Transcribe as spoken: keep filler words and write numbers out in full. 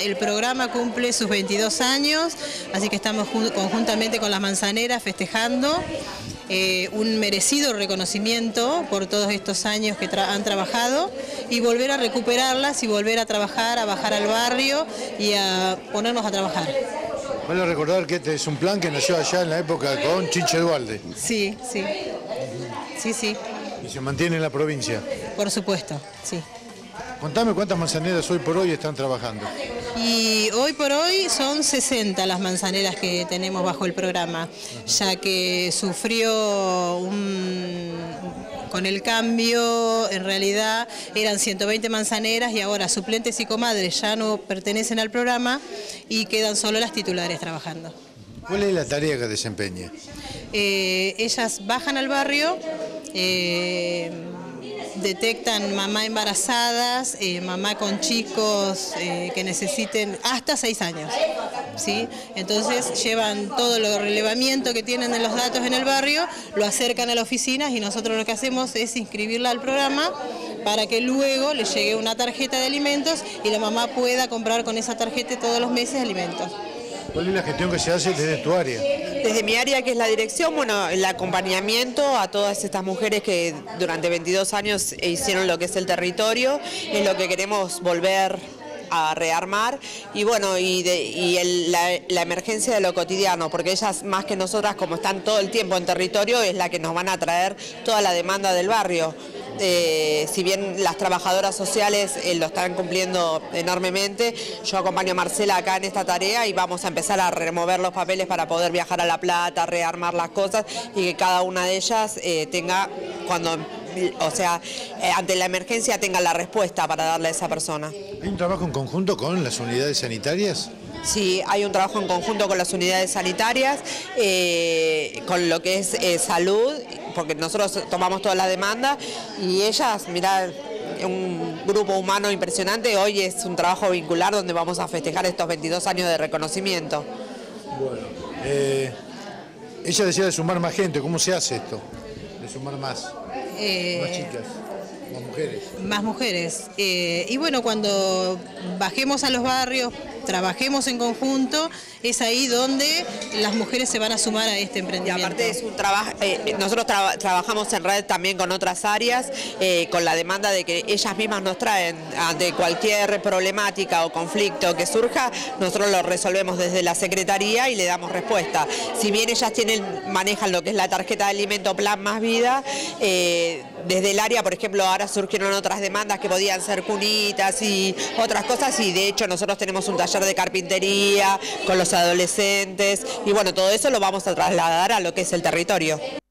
el programa cumple sus veintidós años, así que estamos conjuntamente con las manzaneras festejando eh, un merecido reconocimiento por todos estos años que tra han trabajado y volver a recuperarlas y volver a trabajar, a bajar al barrio y a ponernos a trabajar. Vale recordar que este es un plan que nació allá en la época con Chinche Dualde. Sí, sí, sí, sí. ¿Y se mantiene en la provincia? Por supuesto, sí. Contame cuántas manzaneras hoy por hoy están trabajando. Y hoy por hoy son sesenta las manzaneras que tenemos bajo el programa, ya que sufrió un... con el cambio, en realidad eran ciento veinte manzaneras y ahora suplentes y comadres ya no pertenecen al programa y quedan solo las titulares trabajando. ¿Cuál es la tarea que desempeña? Eh, ellas bajan al barrio, eh, detectan mamá embarazadas, eh, mamá con chicos eh, que necesiten hasta seis años, ¿sí? Entonces llevan todo el relevamiento que tienen de los datos en el barrio, lo acercan a la oficina y nosotros lo que hacemos es inscribirla al programa para que luego le llegue una tarjeta de alimentos y la mamá pueda comprar con esa tarjeta todos los meses alimentos. ¿Cuál es la gestión que se hace desde tu área? Desde mi área, que es la dirección, bueno, el acompañamiento a todas estas mujeres que durante veintidós años hicieron lo que es el territorio, es lo que queremos volver a rearmar y bueno, y, de, y el, la, la emergencia de lo cotidiano, porque ellas más que nosotras, como están todo el tiempo en territorio, es la que nos van a traer toda la demanda del barrio. Eh, si bien las trabajadoras sociales eh, lo están cumpliendo enormemente, yo acompaño a Marcela acá en esta tarea y vamos a empezar a remover los papeles para poder viajar a La Plata, rearmar las cosas y que cada una de ellas eh, tenga, cuando, o sea, eh, ante la emergencia tenga la respuesta para darle a esa persona. ¿Hay un trabajo en conjunto con las unidades sanitarias? Sí, hay un trabajo en conjunto con las unidades sanitarias, eh, con lo que es eh, salud, porque nosotros tomamos todas las demandas y ellas, mirá, un grupo humano impresionante. Hoy es un trabajo vincular donde vamos a festejar estos veintidós años de reconocimiento. Bueno, eh, ella decía de sumar más gente. ¿Cómo se hace esto? De sumar más, Eh... más chicas. Más mujeres. Más mujeres. Eh, y bueno, cuando bajemos a los barrios, trabajemos en conjunto, es ahí donde las mujeres se van a sumar a este emprendimiento. Y aparte es un trabajo, eh, nosotros tra trabajamos en red también con otras áreas, eh, con la demanda de que ellas mismas nos traen ante cualquier problemática o conflicto que surja, nosotros lo resolvemos desde la Secretaría y le damos respuesta. Si bien ellas tienen, manejan lo que es la tarjeta de alimento Plan Más Vida, eh, desde el área, por ejemplo, ahora surgieron otras demandas que podían ser cunitas y otras cosas y de hecho nosotros tenemos un taller de carpintería con los adolescentes y bueno, todo eso lo vamos a trasladar a lo que es el territorio.